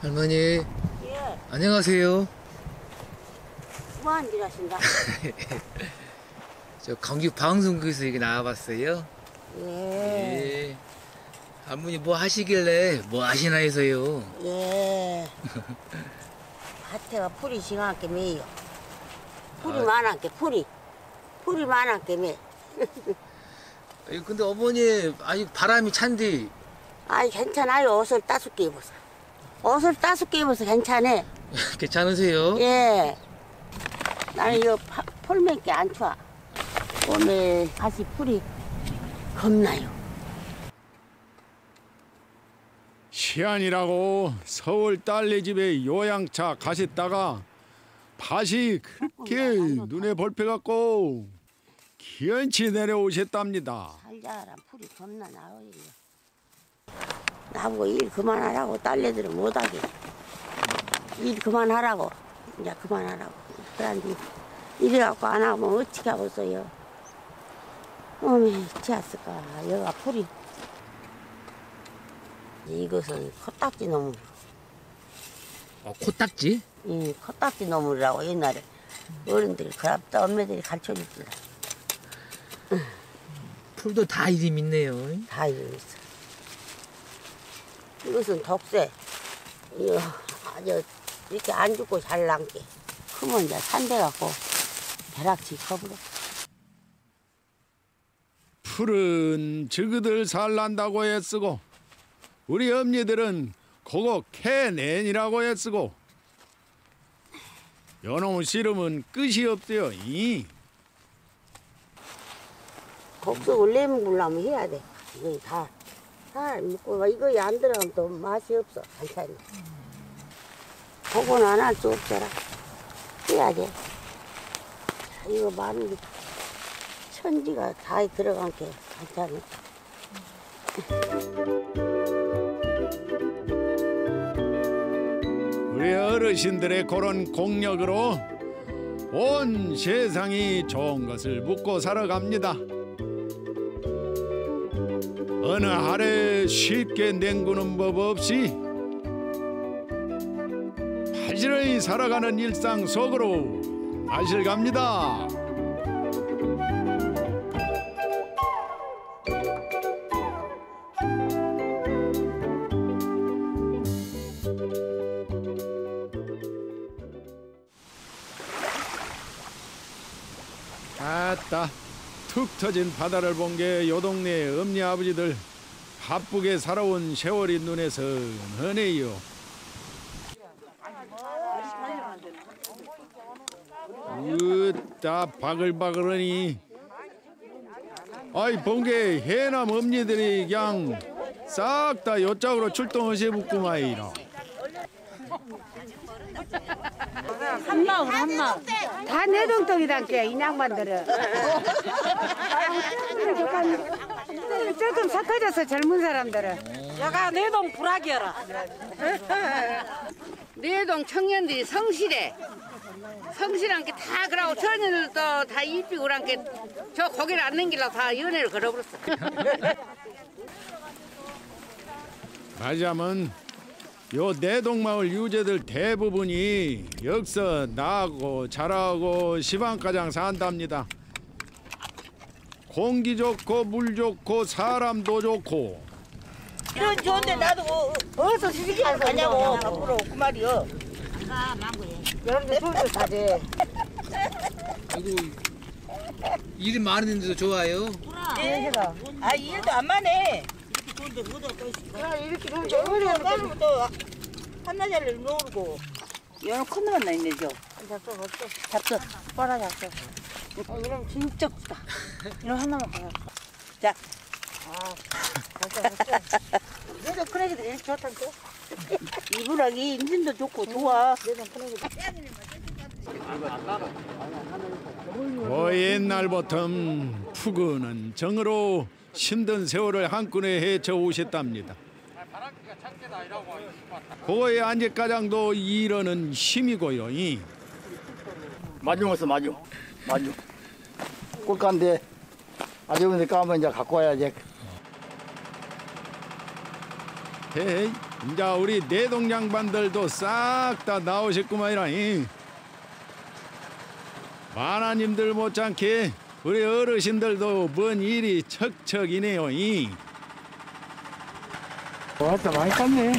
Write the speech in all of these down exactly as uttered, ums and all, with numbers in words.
할머니, 예. 안녕하세요. 뭐하는 일 하신다? 저 경기 방송국에서 여기 나와봤어요. 예. 예. 할머니 뭐 하시길래 뭐 하시나 해서요. 예. 밭에가 풀이 싱하게 매요. 풀이 아. 많았게, 풀이. 풀이 많았게 매. 아니, 근데 어머니, 아니, 바람이 찬디. 아이, 괜찮아요. 옷을 따숩게 입어서. 옷을 따숩게 입어서 괜찮아. 괜찮으세요? 예. 나는 이거 폴맥게 안 좋아. 오늘 다시 풀이 겁나요. 시안이라고 서울 딸네 집에 요양차 가셨다가 밭이 그렇게 눈에 볼펴갖고 기연치 내려오셨답니다. 살자란 풀이 겁나 나와요. 나보고 일 그만하라고 딸내들은 못하게. 일 그만하라고. 이제 그만하라고. 그런데 이래갖고 안 하면 어떻게 하겠어요. 어메 지었을까. 여가 풀이. 이것은 코딱지 나물. 어, 코딱지? 이 코딱지 나물이라고 옛날에 어른들이 그랍다 엄마들이 가르쳐줬더라. 풀도 다 이름 있네요. 다 이거 있어. 이것은 독새. 이거 아주 이렇게 안 죽고 잘 남게. 크면 이제 산대 갖고 벼락치 커버려. 풀은 저그들 살난다고 애쓰고 우리 엄니들은 그거 캐낸이라고 애쓰고 요놈 씨름은 끝이 없대요. 이. 곡석을 내먹으려면 해야 돼. 이거 다. 다 먹고 이거 안 들어가면 또 맛이 없어. 반찬이. 그건 안 할 수 없더라. 해야 돼. 이거 마늘 천지가 다 들어간 게 반찬이. 우리 어르신들의 그런 공력으로 온 세상이 좋은 것을 묻고 살아갑니다. 어느 하루에 쉽게 냉구는 법 없이 바지런히 살아가는 일상 속으로 마실 갑니다. 아따 툭 터진 바다를 본 게 요 동네 엄니 아버지들 바쁘게 살아온 세월이 눈에 선하네요. 으따 바글바글하니 아이 본 게 해남 엄니들이 그냥 싹 다 요짝으로 출동하셔붙구만이라. 한마음 한마음 다 내동동이란게 이 양반들은. 조금 착해져서 젊은 사람들은. 야가 내동 불악이여라. 내동 청년들이 성실해. 성실한 게 다 그러고 청년들도 다 이쁘고 그런 게 저 고개를 안 넘기려고 다 연애를 걸어버렸어. 말하자면 요 내동마을 유재들 대부분이 여기서 나고 자라고 시방가장 산답니다. 공기 좋고 물 좋고 사람도 좋고. 이런 좋은데 나도 어디서 시집을 가냐고 밖으로 그 말이여. 여러분들 술도 사지. 아이고, 일이 많은데도 좋아요. 예. 아 일도 안 많네. 이렇게 좀 어려운 까면 또 한나절을 놓고. 여러 큰 놈만 나 있네 저. 잡숴 없어. 잡숴. 빨아 잡숴. 어, 이러면 진짜 크다. 이런 하나만 가요. 자. 얘도 큰 애기들 이렇게 좋다니까. 이분하기 인심도 좋고 좋아. 그 옛날부터 푸근한 정으로 힘든 세월을 한꺼번에 헤쳐 오셨답니다. 그거에 안제가장도 이러는 힘이고요. 이. 마중었어 마중 마중 꼴간데 아주 근데 까면 이제 갖고 와야지. 밭에 이제 우리 내동 양반들도 싹 다 나오셨구만이라잉. 만화님들 못지않게 우리 어르신들도 먼 일이 척척이네요. 왔다 많이 깠네.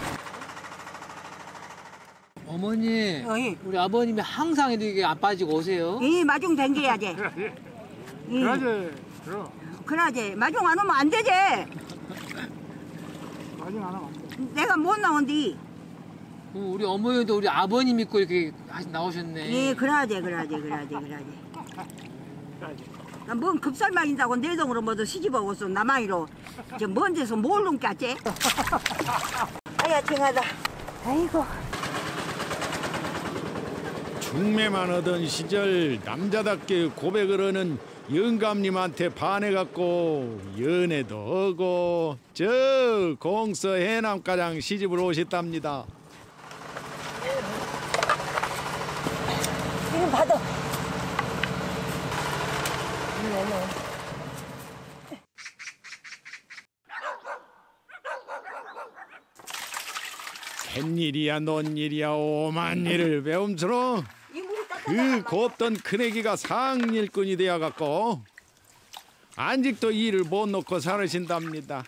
어머니, 어이. 우리 아버님이 항상 이렇게 안 빠지고 오세요. 이 마중 댕겨야지. 그러지. 그럼. 그러지. 마중 안 오면 안 되지. 마중 안 하면 안 돼. 내가 못 나온디. 어, 우리 어머니도 우리 아버님 믿고 이렇게 하- 나오셨네. 예, 그러지, 그러지, 그러지, 그러지. 뭔 급살만 인다고 내동으로 뭐도 시집 오고서 남아이로 저 먼 데서 뭘 놈겠지? 아야, 징하다. 아이고. 중매만 하던 시절 남자답게 고백을 하는 영감님한테 반해갖고 연애도 하고 저 공서 해남가장 시집을 오셨답니다. 이거 받아. 웬일이야 논일이야 오만 일을 배움스러 그 곱던 큰애기가 상일꾼이 되어갖고 아직도 일을 못 놓고 살으신답니다.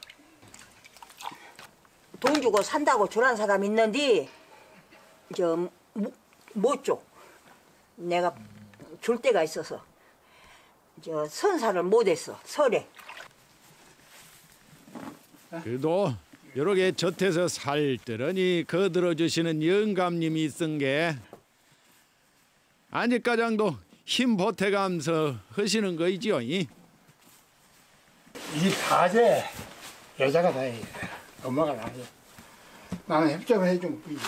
돈 주고 산다고 주란 사람 있는데 저 못 줘. 내가 줄 때가 있어서 저 선사를 못했어. 설에. 그래도 요렇게 젖에서 살뜰하니 거들어주시는 영감님이 있은 게 안직가장도 힘 보태가면서 하시는 거이지요. 이? 일 다 하지. 여자가 다 해. 엄마가 다 해. 나는 협조를 해주면 뿐이야.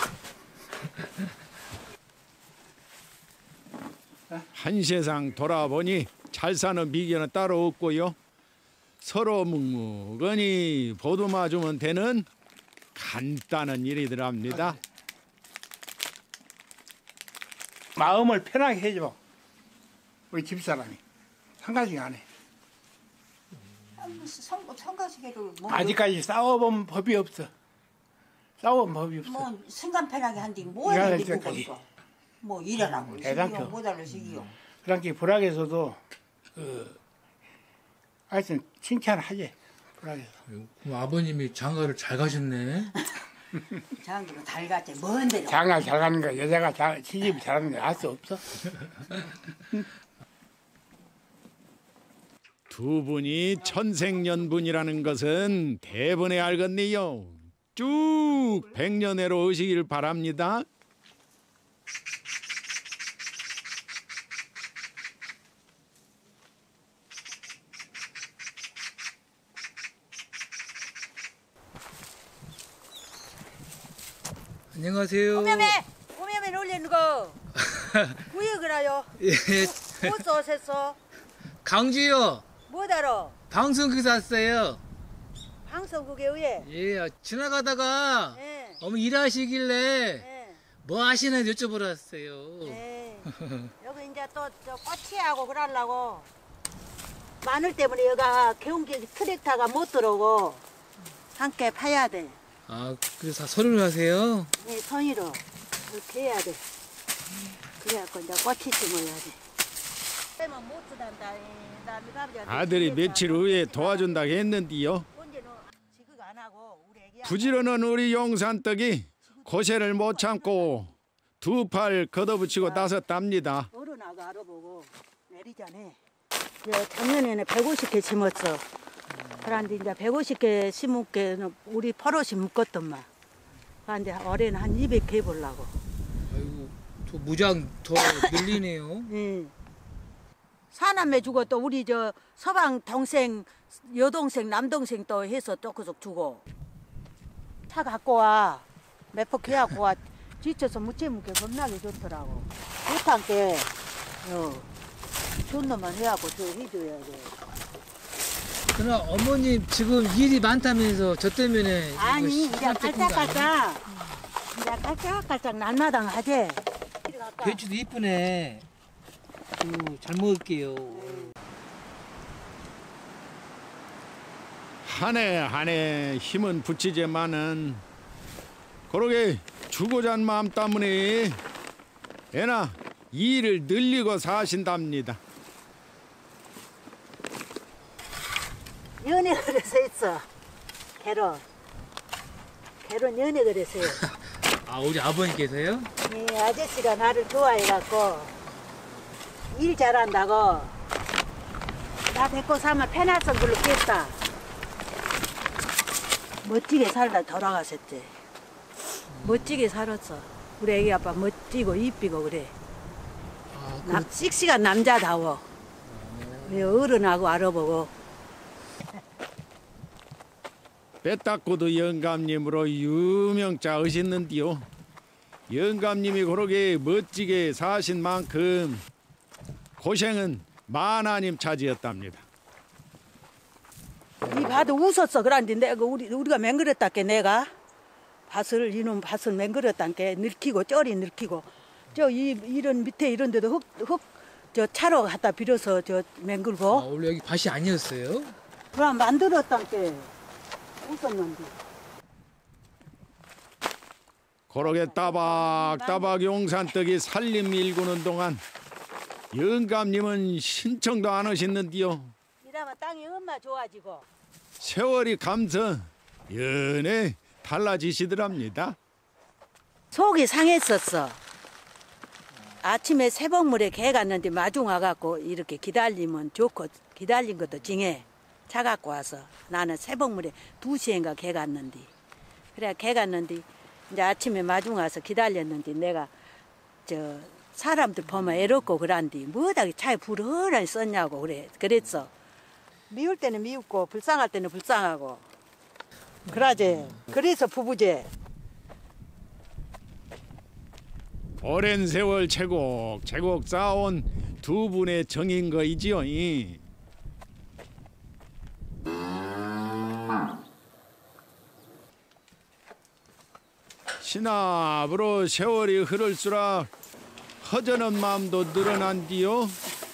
한 세상 돌아보니 잘 사는 비결은 따로 없고요. 서로 묵묵하니 보듬어주면 되는 간단한 일이더랍니다. 마음을 편하게 해줘. 우리 집사람이. 상가식 안 해. 성, 성가시개를 뭐, 아직까지 싸워본 법이 없어. 싸워본 법이 없어. 뭐 순간 편하게 한디 일어날 뭐해 때까지. 있어. 뭐 일어나고 대단켜. 시기요 못 알려 시기요. 그렇게 불악에서도 그 하여튼 칭찬하지. 불악에서. 그럼 아버님이 장가를 잘 가셨네. 장기로 달갔지 먼 데로. 장가 잘 가는 거 여자가 잘, 시집이 잘하는 거 알 수 없어. 두 분이 천생연분이라는 것은 대번에 알겠네요. 쭉 백년해로 오시길 바랍니다. 안녕하세요. 오메메 오메메 놀리는 거. 왜 그래요? 예, 못 오셨어? 강주요. 못 알아? 방송국에서 왔어요. 방송국에 왜? 예, 지나가다가 예. 어머니 일하시길래 예. 뭐 하시나 여쭤보러 왔어요. 예. 여기 이제 또 저 꼬치하고 그러려고 마늘 때문에 여기가 개운기 트랙터가 못 들어오고 함께 파야 돼. 아, 그래서 다 서류를 하세요? 네, 손으로 이렇게 해야 돼. 그래갖고 이제 꼬치 심어야 돼. 아들이 며칠 후에 도와준다 했는데요. 부지런한 우리 용산떡이 고세를 못 참고 두 팔 걷어붙이고 나섰답니다. 어른하고 알아보고 내리자네. 작년에는 백오십 개 심었어. 그런데 이제 백오십 개 심은 게는 우리 버릇이 묶었던만. 그런데 올해는 한 이백 개 보려고. 아이고, 저 무장 더 늘리네요. 응. 사남매 주고 또 우리 저 서방 동생, 여동생, 남동생 또 해서 조금씩 주고. 차 갖고 와. 몇 포 해갖고 와. 지쳐서 무채 묵게 겁나게 좋더라고. 못한 게, 어, 좋은 놈만 해갖고 저 해줘야 돼. 그러나 어머님 지금 일이 많다면서 저 때문에 아니, 이거 이제 시간 뺏긴 거 아니에요? 깔짝깔짝. 이제 깔짝깔짝 날마당 하지. 배추도 이쁘네. 오, 잘 먹을게요. 한 해 한 해 힘은 붙이지만은 그러게 주고자 한 마음 때문에 애나 일을 늘리고 사신답니다. 연애 그래서 했어. 결혼. 결혼 연애 그래서요. 아, 우리 아버님께서요? 이 아저씨가 나를 좋아해갖고 일 잘한다고 나 데리고 살면 페나선 불러 깼다. 멋지게 살다 돌아가셨지. 멋지게 살았어. 우리 애기 아빠 멋지고 이쁘고 그래. 아, 남, 씩씩한 남자다워. 우리 어른하고 알아보고. 빼닦고도 영감님으로 유명자 으셨는디요. 영감님이 그러게 멋지게 사신 만큼 고생은 만하님 차지였답니다. 이 봐도 웃었어. 그런데 내가 우리 우리가 맹그렸다께 내가 밭을 이놈 밭을 맹그렸다께 늙히고 쩔이 늙히고 저 이 이런 밑에 이런 데도 흙 흙 저 차로 갖다 빌어서 저 맹글고. 아, 원래 여기 밭이 아니었어요? 그럼 만들었다께 웃었는데. 그러게 따박따박 용산떡이 살림 일구는 동안 영감님은 신청도 안 하셨는디요. 이러면 땅이 얼마 좋아지고. 세월이 감서 연애 달라지시더랍니다. 속이 상했었어. 아침에 새벽물에 개 갔는데 마중 와갖고 이렇게 기다리면 좋고 기다린 것도 징해. 차 갖고 와서 나는 새벽물에 두 시인가 개 갔는데 그래 개 갔는데 이제 아침에 마중 와서 기다렸는데 내가 저 사람들 보면 애롭고 그란디 뭐다 차에 불을 허라니 썼냐고 그래 그랬어. 미울 때는 미웠고 불쌍할 때는 불쌍하고 그러지. 그래서 부부제. 오랜 세월 채곡채곡 쌓아온 두 분의 정인 거이지요. 신압으로 세월이 흐를수록 허전한 마음도 늘어난디요.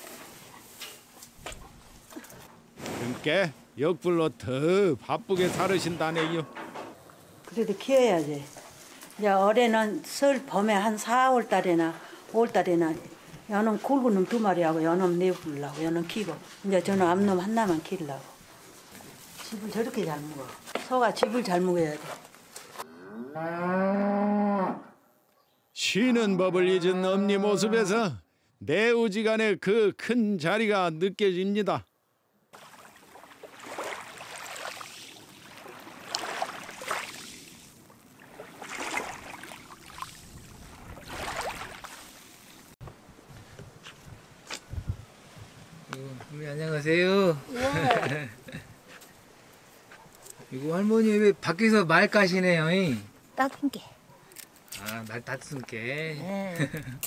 그러니까 역불로 더 바쁘게 살으신다네요. 그래도 키워야지. 이제 올해는 설 봄에 한 사월 달에나 오월 달에나 요놈 굵은 놈 두 마리하고 요놈 네 부르려고 요놈 키고 이제 저는 암놈 하나만 키우려고. 집을 저렇게 잘 먹어. 소가 집을 잘 먹어야 돼. 쉬는 법을 잊은 엄니 모습에서 내우지간의 그 큰 자리가 느껴집니다. 할머니 안녕하세요. 예. 이거 할머니 왜 밖에서 말 까시네요? 따뜻한 게. 아, 말 따뜻한 게. 예.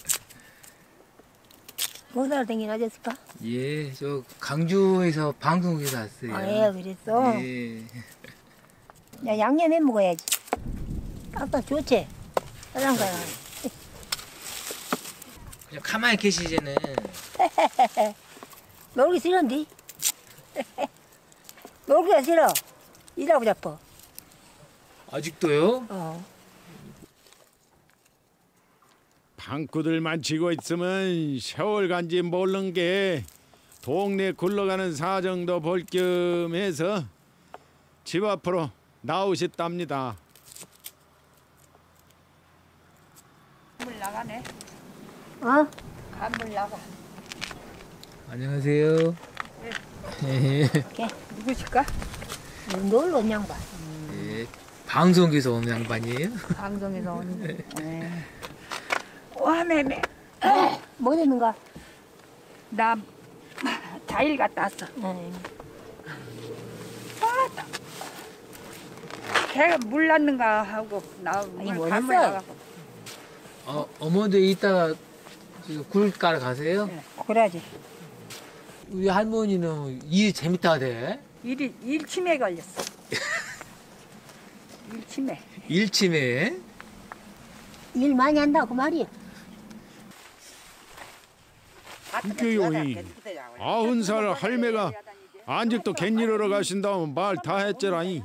못 살아다니는 아저씨가? 예, 저 강주에서 방송국에서 왔어요. 아, 예, 그랬어? 예. 야, 양념해 먹어야지. 아빠 좋지? 그런 거야. 그냥 가만히 계시지는. 놀기 싫은데? 놀기가 싫어. 일하고 싶어. 아직도요? 어. 방구들만 치고 있으면 세월 간지 모르는 게 동네 굴러가는 사정도 볼 겸 해서 집 앞으로 나오셨답니다. 물 나가네. 어? 간물 나가. 안녕하세요. 예. 걔, 누구실까? 놀러 온 양반. 예. 방송국에서 온 양반이에요? 방송에서 온. 네. 와매매. 뭐 되는가? 나 자일 갔다 왔어. 응. 아따. 걔가 물 났는가 하고 나 아니, 물 뭐 간물 했어? 나가고. 어, 어머니도 이따가 굴 깔아 가세요? 네. 그래야지. 우리 할머니는 일 재밌다 하대. 일이 일침에 걸렸어. 일침에. 일침에. 일 많이 한다고 말이야. 웃겨요. 아흔 살 할매가 안직도 갯일하러 가신다면 말 다 했잖아니.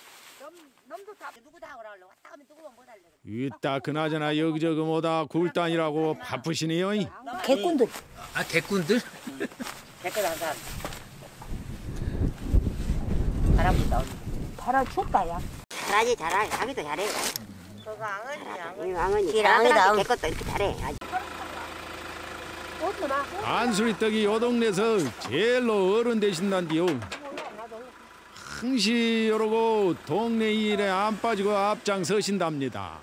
이따 그나저나 여기저기 뭐다 굴단이라고 바쁘시네요. 개꾼들. 아 개꾼들? 개꾼 한 사람. 바람부터. 바람 춥다 야. 잘하지 잘하지. 자기도 잘해. 그거 앙언니 앙언니. 앙언니. 개꽃도 이렇게 잘해. 안수리떡이 요 동네에서 제일로 어른 되신단디요. 항시 이러고 동네 일에 안 빠지고 앞장서신답니다.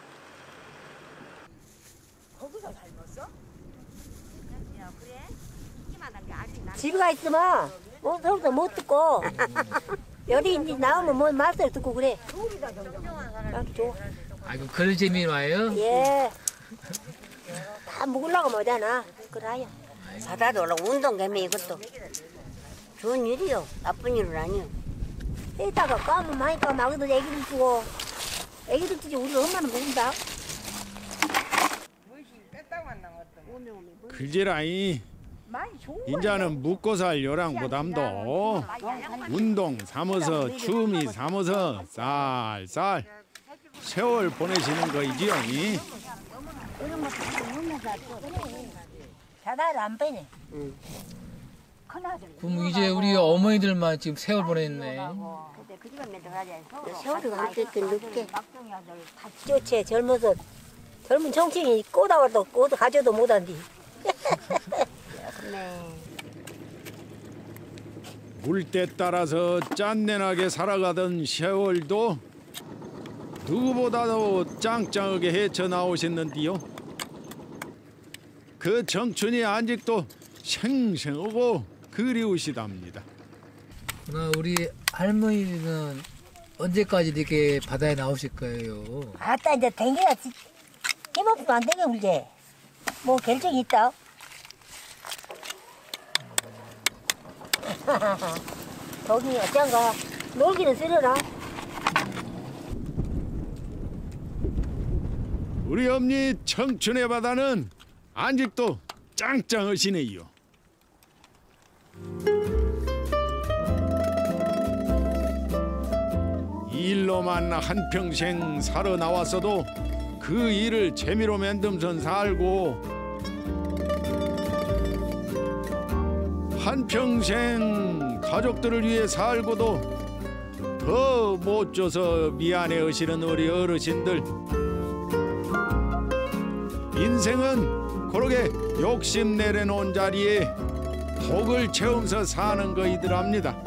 집에 가 있으면 뭐 소리도 못 듣고 여기 이제 나오면 뭐 말소리 듣고 그래. 아, 좋아. 아이고 그런 재미 와요? 예. 다 먹으려고 뭐잖아. 그래야. 바다도 올라 운동 개미 이것도 좋은 일이요. 나쁜 일은 아니요. 이따가 까면 많이 까면 아기들 애기들 주고 애기들 주지 우리 엄마는 먹는다. 그제라이. 인자는 묵고 살 요랑보담도 운동 삼어서 춤이 삼어서 쌀쌀 세월 보내시는 거이지요. 바다를 안 빼네. 그럼 이제 우리 어머니들만 지금 세월 보냈네. 세월이 그렇게 늦게 좋지. 젊어서 젊은 정치인이 꼬다와도 꼬도 가져도 못한디. 물때 따라서 짠내나게 살아가던 세월도 누구보다도 짱짱하게 헤쳐나오셨는데요. 그 청춘이 아직도 생생하고 그리우시답니다. 그러나 우리 할머니는 언제까지 이렇게 바다에 나오실 거예요? 아따 이제 댕겨야 힘없으면 안 되게 울게. 뭐 결정이 있다. 거기 어쩐가 놀기는 쓰려라. 우리 엄니 청춘의 바다는 아직도 짱짱하시네요. 일로만 한평생 살아 나왔어도 그 일을 재미로 만들면서 살고 한평생 가족들을 위해 살고도 더 못 줘서 미안해 하시는 우리 어르신들. 인생은 그렇게 욕심 내려놓은 자리에 복을 채우면서 사는 거이더랍니다.